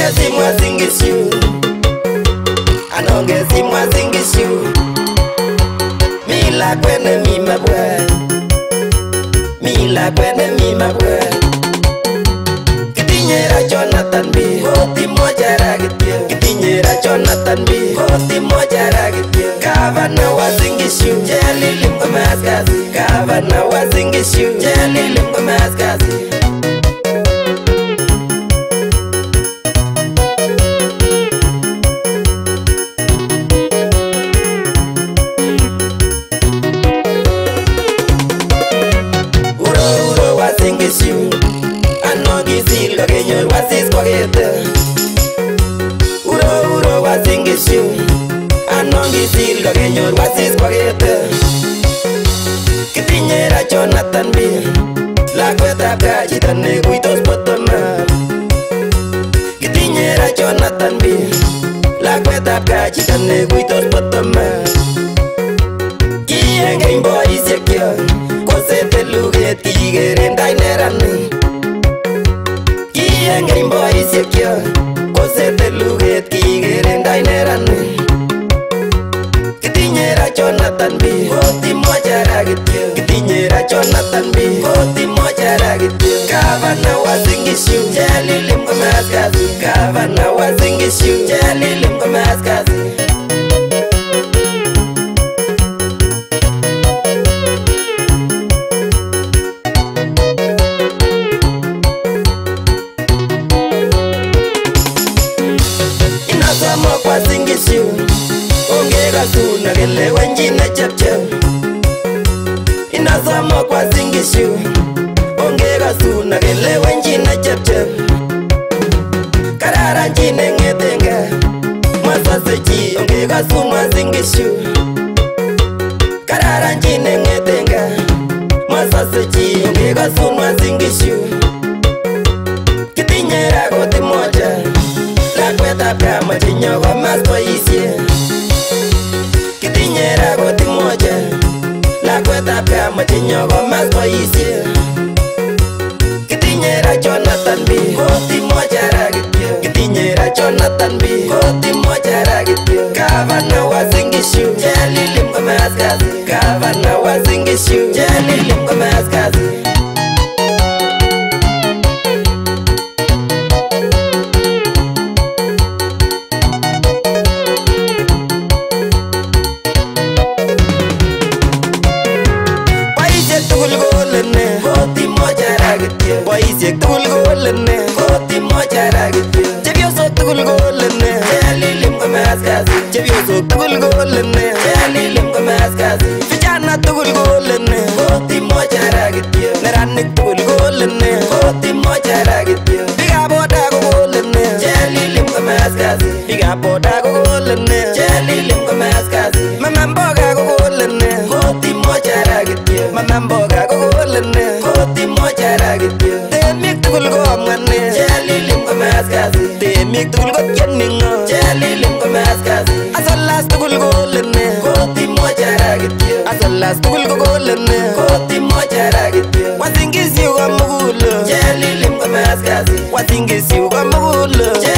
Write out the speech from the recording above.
simwa singishu, anonge simwa singishu. Mila kwene mi mabwe, mila kwene mi mabwe. Kitinyera Jonathan B, hoti moja ragitio. Kitinyera Jonathan B, hoti moja ragitio. Gavana wa singishu, jeli limko maskazi. Gavana wa singishu, jeli limko maskazi. Uro wa singishu, anongi sil kagenyor wasis kwagete. Kitinyera Jonathan B, lakwetap gaa chito nekuitos botoma. Kitinyera Jonathan B, lakwetap gaa chito nekuitos botoma. Kiengeny boisiek kyok, kosete luget kikeren tai nerani. Kiengeny boisiek kyok, kosete luget kikeren tai nerani. Kitinyera Jonathan B, hoti moja ragitio. Kitinyera Jonathan B, hoti moja ragitio. Gavana wa singishu, jeli limko maskazi. Gavana wa singishu, jeli limko maskazi. Inasoma kwa singishu, ongera suna kele wenjine chepchep. Inasoma kwa singishu, ongera suna kele wenjine chepchep. Kararan chine ngetenga, masase chi ongera suna singishu. Kararan chine ngetenga, masase chi ongera suna singishu. Kitinyera koti moja, lakwetap gaa machinyo komas boisie. Kitinyera koti moja, lakwetap gaa machinyo komas boisie. Kitinyera Jonathan B, hoti moja ragitio. Kitinyera Jonathan B, hoti moja ragitio. Gavana wa singishu, jeli limko maskazi. Gavana wa singishu, jeli limko maskazi. Boisiek tugul kolene, hoti moja ragitio. Chepyosok tugul kolene, jeli limko maskazi. Chepyosok tugul kolene, jeli limko maskazi. Vijana tugul kolene, hoti moja ragitio. Neranik tugul kolene, hoti moja ragitio. Bikap boda ko kolene, jeli limko maskazi. Bikap boda ko kolene, jeli limko maskazi. Mama mboga ko kolene, hoti moja ragitio. Mama mboga ko kolene, hoti moja ragitio. Temik tugul ko amwane, jeli limko maskazi. Temik tugul ko tieningo, jeli limko maskazi. Asolas tugul kolene, hoti moja ragitio. Asolas tugul ko kolene, hoti moja ragitio. Wasingisiu ko mugulo, jeli limko maskazi. Wasingisiu ko mugulo.